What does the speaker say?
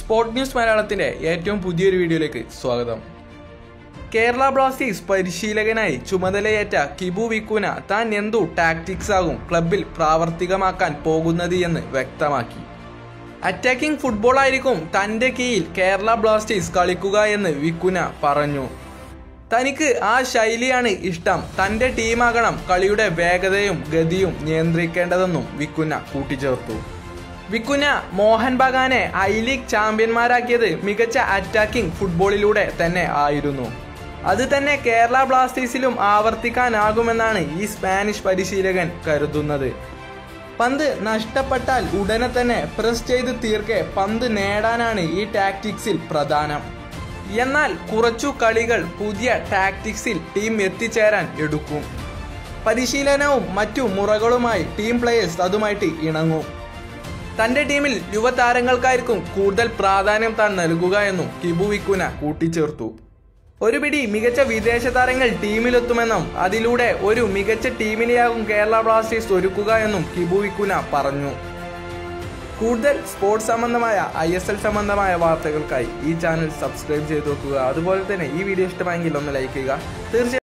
Sport news മലയാളത്തിന്റെ ഏറ്റവും പുതിയൊരു വീഡിയോയിലേക്ക് സ്വാഗതം. കേരള ബ്ലാസ്റ്റേഴ്സ് പരിശീലകനായി ചുമതലയേറ്റ കിബു വിക്കുന താൻ എന്തു ടാക്ടിക്സ് ആകും ക്ലബിൽ പ്രാവർത്തികമാക്കാൻ പോകുന്നത് എന്ന് വ്യക്തമാക്കി. അറ്റാക്കിംഗ് ഫുട്ബോൾ ആയിരിക്കും തന്റെ കീഴിൽ കേരള ബ്ലാസ്റ്റേഴ്സ് കളിക്കുക എന്ന് വിക്കുന പറഞ്ഞു. തനിക്ക് ആ ശൈലിയാണ് ഇഷ്ടം, തന്റെ ടീമാകണം കളിയുടെ വേഗതയും ഗതിയും നിയന്ത്രിക്കേണ്ടതെന്നും വിക്കുന കൂട്ടിച്ചേർത്തു. വിക്കുന മോഹൻ ബഗാനെ ഐ ലീഗ് ചാമ്പ്യന്മാരാക്കിയത് മികച്ച അറ്റാക്കിംഗ് ഫുട്ബോളിലൂടെ തന്നെ ആയിരുന്നു. അത് തന്നെ കേരള ബ്ലാസ്റ്റേഴ്സിലും ആവർത്തിക്കാനാകുമെന്നാണ് ഈ സ്പാനിഷ് പരിശീലകൻ കരുതുന്നത്. പന്ത് നഷ്ടപ്പെട്ടാൽ ഉടനെ തന്നെ പ്രസ് ചെയ്ത് തീർക്കെ പന്ത് നേടാനാണ് ഈ ടാക്ടിക്സിൽ പ്രധാനം. എന്നാൽ കുറച്ചു കളികൾ പുതിയ ടാക്ടിക്സിൽ ടീം എത്തിച്ചേരാൻ എടുക്കും. പരിശീലനവും മറ്റു മുറകളുമായി ടീം പ്ലേയേഴ്സ് അതുമായിട്ട് ഇണങ്ങും. തന്റെ ടീമിൽ യുവതാരങ്ങൾക്കായിരിക്കും കൂടുതൽ പ്രാധാന്യം താൻ നൽകുക എന്നും കിബു വിക്കുന കൂട്ടിച്ചേർത്തു. ഒരു പിടി മികച്ച വിദേശ താരങ്ങൾ ടീമിലെത്തുമെന്നും അതിലൂടെ ഒരു മികച്ച ടീമിനെയാകും കേരള ബ്ലാസ്റ്റേഴ്സ് ഒരുക്കുക എന്നും കിബു വിക്കുന പറഞ്ഞു. കൂടുതൽ സ്പോർട്സ് സംബന്ധമായ ISL സംബന്ധമായ വാർത്തകൾക്കായി ഈ ചാനൽ സബ്സ്ക്രൈബ് ചെയ്ത് നോക്കുക. അതുപോലെ തന്നെ ഈ വീഡിയോ ഇഷ്ടമായെങ്കിൽ ഒന്ന് ലൈക്ക് ചെയ്യുക. തീർച്ചയായും